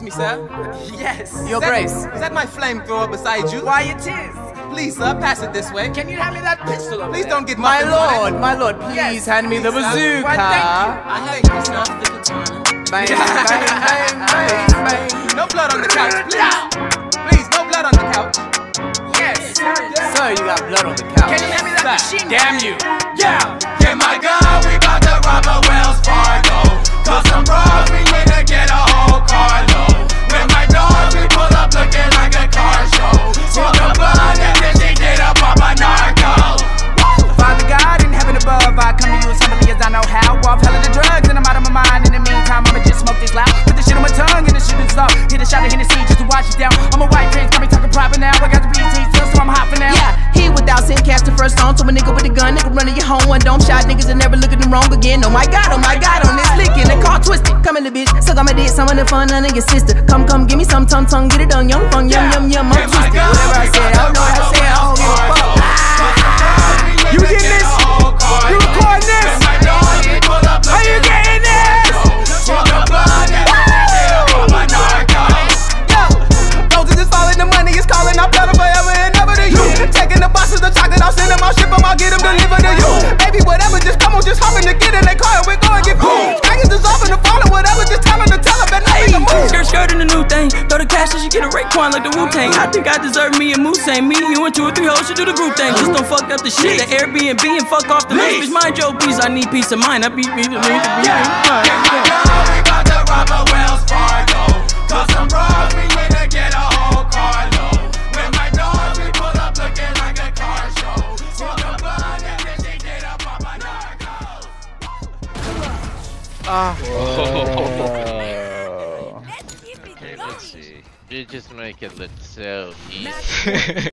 me, sir? Yes. Your Grace. Is that my flamethrower beside you? Why it is? Please, sir, pass it this way. Can you hand me that pistol over Please there? don't get My muffins on lord, please Yes. hand me the Please, sir. bazooka. Why, thank I thank you, sir. Bang, bang, bang, bang. No blood on the couch, please. Please, no blood on the couch. Yes. Sir, you got blood on the couch. Can you hand me that machine? Damn you. Yeah, get my gun, we bout to rob a Wells Fargo. Cause some bros, we need to get a whole carload. With my dogs, we pull up looking like a car show. Smoke the blood and then she get up on my narco. Father God in heaven above, I come to you as humbly as I know how. Off hell of the drugs and I'm out of my mind. In the meantime, I'ma just smoke this loud. Put the shit on my tongue and the shit is up. Hit a shot of Hennessy just to wash it down. I'm a white prince, got me talking proper now. I got the BT still, so I'm hopping now. Yeah, he without sin cast the first stone. So a nigga with a gun, nigga running your home. One dome shot, niggas and never looking them wrong again. Oh my god, on this licking. The car twisted, come in the bitch. Suck on my dick, some of the fun, none of your sister. Come, give me some tongue, get it done. Young fun, yum, I'm twisted. Whatever I said, I don't know what I said, I don't give a fuck. You getting this? You recording this? Are you getting this? Roses is falling, the money is calling. I'm better forever and ever to you. Taking the boxes of chocolate, I'll send them, I'll ship them, I'll get them delivered to you. Baby, whatever, just come on, just hop in the get in the car and we're going to get food. Package is off in the fall or whatever, just tell her to tell her, better make a move. Skirt in the new thing. Throw the cash and she get a Raekwon like the Wu-Tang. I think I deserve me a moose. Ain't me, you and 2 or 3 hoes should do the group thing. Just don't fuck up the shit. The Airbnb and fuck off the list. Bitch, mind your peace. I need peace of mind. I beat me. We got to rob a Wells Fargo. Cause some bros, we need to get a whole carload. With my dogs, we pull up looking like a car show. Smoke the blood and then she get up on my narcos. Okay, let's see. You just make it look so easy.